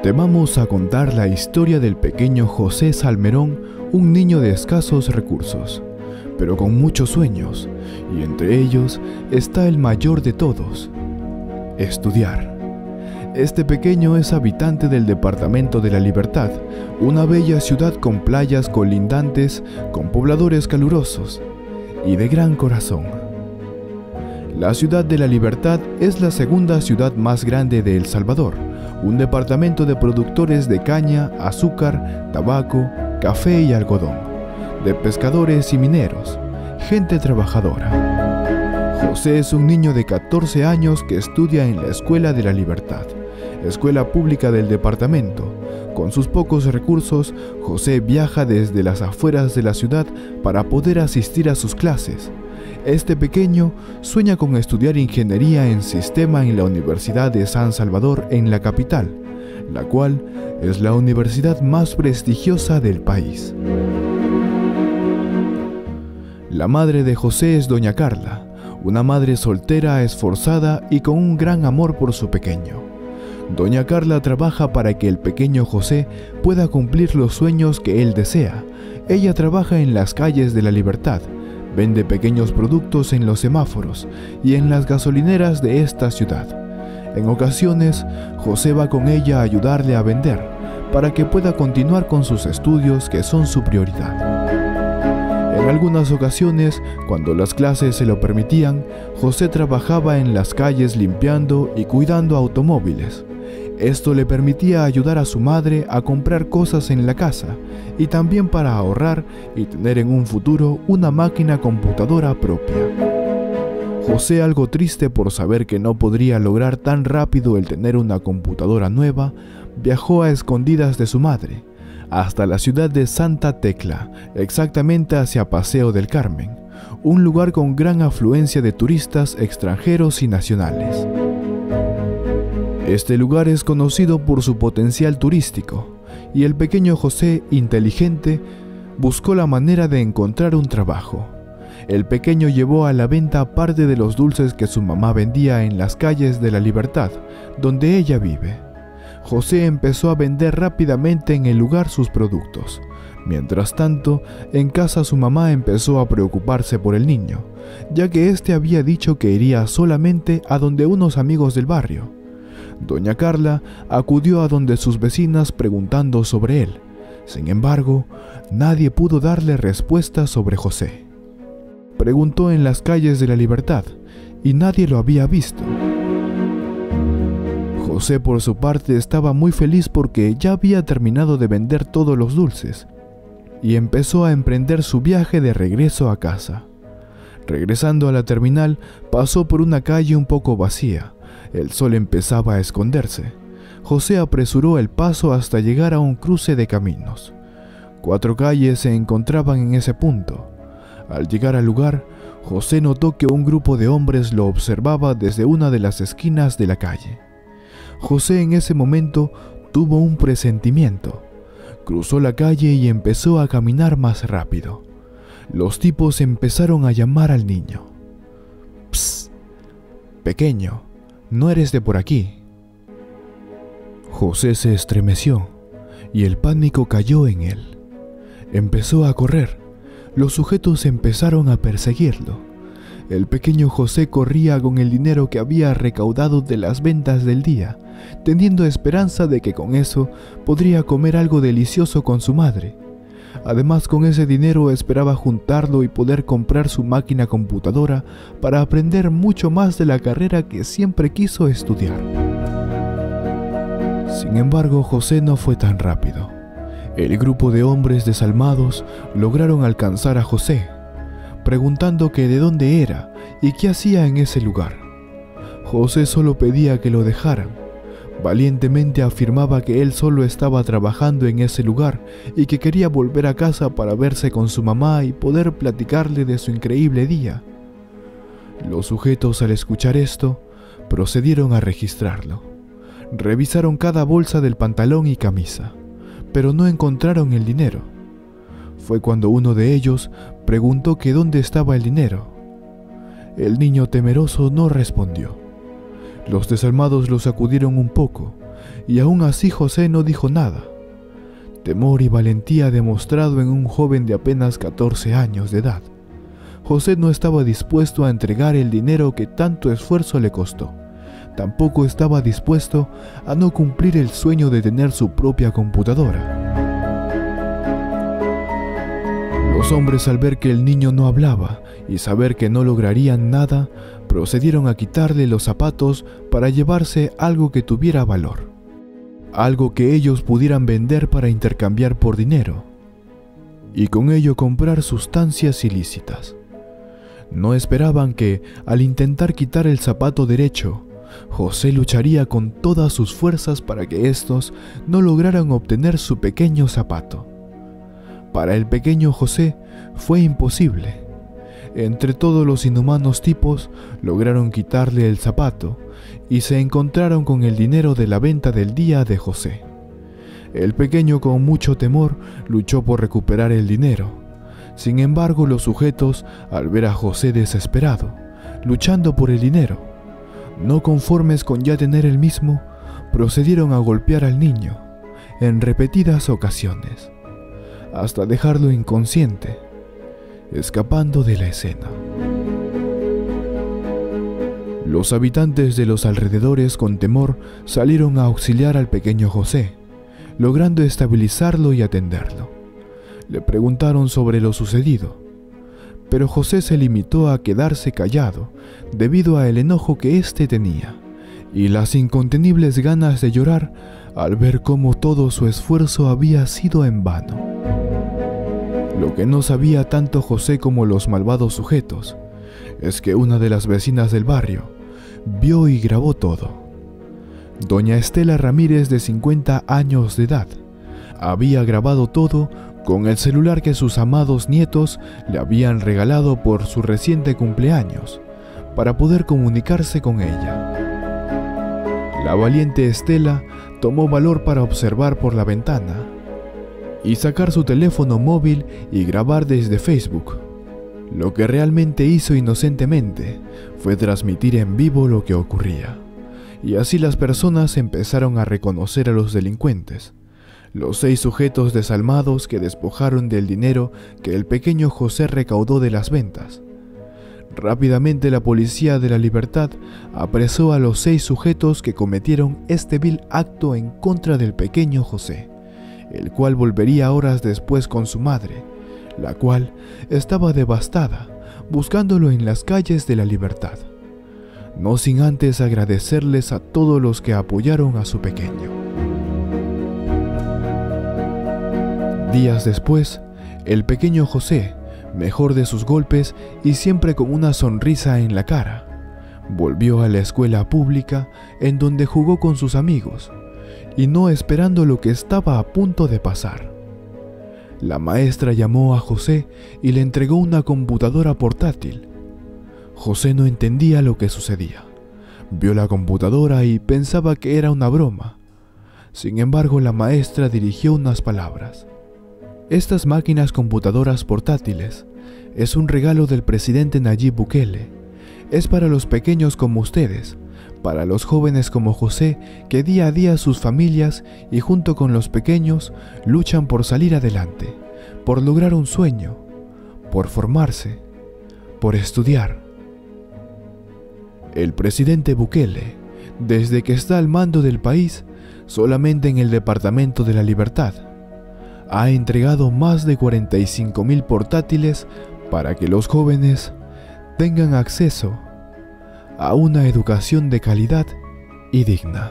Te vamos a contar la historia del pequeño José Salmerón, un niño de escasos recursos, pero con muchos sueños, y entre ellos está el mayor de todos: estudiar. Este pequeño es habitante del departamento de La Libertad, una bella ciudad con playas colindantes, con pobladores calurosos y de gran corazón. La ciudad de La Libertad es la segunda ciudad más grande de El Salvador, un departamento de productores de caña, azúcar, tabaco, café y algodón, de pescadores y mineros, gente trabajadora. José es un niño de 14 años que estudia en la Escuela de La Libertad, escuela pública del departamento. Con sus pocos recursos, José viaja desde las afueras de la ciudad para poder asistir a sus clases. Este pequeño sueña con estudiar ingeniería en sistema en la Universidad de San Salvador en la capital, la cual es la universidad más prestigiosa del país. La madre de José es doña Carla, una madre soltera, esforzada y con un gran amor por su pequeño. Doña Carla trabaja para que el pequeño José pueda cumplir los sueños que él desea. Ella trabaja en las calles de La Libertad, vende pequeños productos en los semáforos y en las gasolineras de esta ciudad. En ocasiones, José va con ella a ayudarle a vender, para que pueda continuar con sus estudios, que son su prioridad. En algunas ocasiones, cuando las clases se lo permitían, José trabajaba en las calles limpiando y cuidando automóviles. Esto le permitía ayudar a su madre a comprar cosas en la casa y también para ahorrar y tener en un futuro una máquina computadora propia. José, algo triste por saber que no podría lograr tan rápido el tener una computadora nueva, viajó a escondidas de su madre hasta la ciudad de Santa Tecla, exactamente hacia Paseo del Carmen, un lugar con gran afluencia de turistas extranjeros y nacionales. Este lugar es conocido por su potencial turístico, y el pequeño José, inteligente, buscó la manera de encontrar un trabajo. El pequeño llevó a la venta parte de los dulces que su mamá vendía en las calles de La Libertad, donde ella vive. José empezó a vender rápidamente en el lugar sus productos. Mientras tanto, en casa su mamá empezó a preocuparse por el niño, ya que éste había dicho que iría solamente a donde unos amigos del barrio. Doña Carla acudió a donde sus vecinas preguntando sobre él. Sin embargo, nadie pudo darle respuesta sobre José. Preguntó en las calles de La Libertad y nadie lo había visto. José, por su parte, estaba muy feliz porque ya había terminado de vender todos los dulces y empezó a emprender su viaje de regreso a casa. Regresando a la terminal, pasó por una calle un poco vacía. El sol empezaba a esconderse. José apresuró el paso hasta llegar a un cruce de caminos. 4 calles se encontraban en ese punto. Al llegar al lugar, José notó que un grupo de hombres lo observaba desde una de las esquinas de la calle. José en ese momento tuvo un presentimiento. Cruzó la calle y empezó a caminar más rápido. Los tipos empezaron a llamar al niño. «Psst, pequeño, no eres de por aquí». José se estremeció y el pánico cayó en él. Empezó a correr. Los sujetos empezaron a perseguirlo. El pequeño José corría con el dinero que había recaudado de las ventas del día, teniendo esperanza de que con eso podría comer algo delicioso con su madre. Además, con ese dinero esperaba juntarlo y poder comprar su máquina computadora para aprender mucho más de la carrera que siempre quiso estudiar. Sin embargo, José no fue tan rápido. El grupo de hombres desalmados lograron alcanzar a José, preguntando que de dónde era y qué hacía en ese lugar. José solo pedía que lo dejaran. Valientemente afirmaba que él solo estaba trabajando en ese lugar y que quería volver a casa para verse con su mamá y poder platicarle de su increíble día. Los sujetos, al escuchar esto, procedieron a registrarlo. Revisaron cada bolsa del pantalón y camisa, pero no encontraron el dinero. Fue cuando uno de ellos preguntó que dónde estaba el dinero. El niño temeroso no respondió. Los desalmados lo sacudieron un poco, y aún así José no dijo nada. Temor y valentía demostrado en un joven de apenas 14 años de edad. José no estaba dispuesto a entregar el dinero que tanto esfuerzo le costó. Tampoco estaba dispuesto a no cumplir el sueño de tener su propia computadora. Los hombres, al ver que el niño no hablaba y saber que no lograrían nada, procedieron a quitarle los zapatos para llevarse algo que tuviera valor, algo que ellos pudieran vender para intercambiar por dinero y con ello comprar sustancias ilícitas. No esperaban que, al intentar quitar el zapato derecho, José lucharía con todas sus fuerzas para que estos no lograran obtener su pequeño zapato. Para el pequeño José fue imposible. Entre todos los inhumanos tipos lograron quitarle el zapato y se encontraron con el dinero de la venta del día de José. El pequeño, con mucho temor, luchó por recuperar el dinero. Sin embargo, los sujetos, al ver a José desesperado, luchando por el dinero, no conformes con ya tener el mismo, procedieron a golpear al niño en repetidas ocasiones, hasta dejarlo inconsciente, escapando de la escena. Los habitantes de los alrededores, con temor, salieron a auxiliar al pequeño José, logrando estabilizarlo y atenderlo. Le preguntaron sobre lo sucedido, pero José se limitó a quedarse callado debido al enojo que éste tenía y las incontenibles ganas de llorar al ver cómo todo su esfuerzo había sido en vano. Lo que no sabía tanto José como los malvados sujetos es que una de las vecinas del barrio vio y grabó todo. Doña Estela Ramírez, de 50 años de edad, había grabado todo con el celular que sus amados nietos le habían regalado por su reciente cumpleaños para poder comunicarse con ella. La valiente Estela tomó valor para observar por la ventana y sacar su teléfono móvil y grabar desde Facebook. Lo que realmente hizo inocentemente fue transmitir en vivo lo que ocurría, y así las personas empezaron a reconocer a los delincuentes, los 6 sujetos desalmados que despojaron del dinero que el pequeño José recaudó de las ventas. Rápidamente la Policía de la Libertad apresó a los 6 sujetos que cometieron este vil acto en contra del pequeño José, el cual volvería horas después con su madre, la cual estaba devastada, buscándolo en las calles de la Libertad, no sin antes agradecerles a todos los que apoyaron a su pequeño. Días después, el pequeño José, mejor de sus golpes y siempre con una sonrisa en la cara, volvió a la escuela pública en donde jugó con sus amigos, y no esperando lo que estaba a punto de pasar. La maestra llamó a José y le entregó una computadora portátil. José no entendía lo que sucedía. Vio la computadora y pensaba que era una broma. Sin embargo, la maestra dirigió unas palabras. Estas máquinas computadoras portátiles es un regalo del presidente Nayib Bukele. Es para los pequeños como ustedes, para los jóvenes como José, que día a día sus familias y junto con los pequeños luchan por salir adelante, por lograr un sueño, por formarse, por estudiar. El presidente Bukele, desde que está al mando del país, solamente en el Departamento de la Libertad, ha entregado más de 45,000 portátiles para que los jóvenes tengan acceso a una educación de calidad y digna.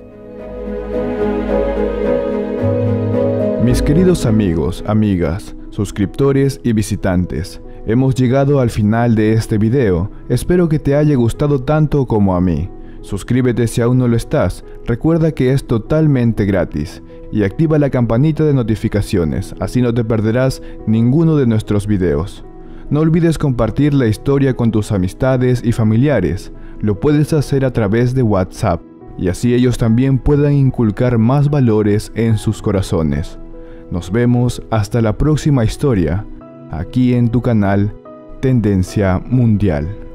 Mis queridos amigos, amigas, suscriptores y visitantes, hemos llegado al final de este video. Espero que te haya gustado tanto como a mí. Suscríbete si aún no lo estás, recuerda que es totalmente gratis, y activa la campanita de notificaciones, así no te perderás ninguno de nuestros videos. No olvides compartir la historia con tus amistades y familiares, lo puedes hacer a través de WhatsApp, y así ellos también puedan inculcar más valores en sus corazones. Nos vemos hasta la próxima historia, aquí en tu canal Tendencia Mundial.